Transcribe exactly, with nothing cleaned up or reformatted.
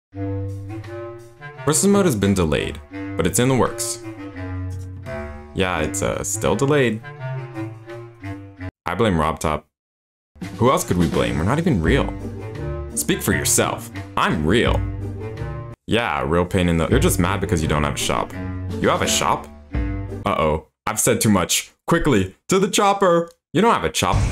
Versus mode has been delayed, but it's in the works. Yeah, it's uh, still delayed. I blame RobTop. Who else could we blame? We're not even real. Speak for yourself. I'm real. Yeah, real pain in the... You're just mad because you don't have a shop. You have a shop? Uh-oh. I've said too much. Quickly, to the chopper! You don't have a chop.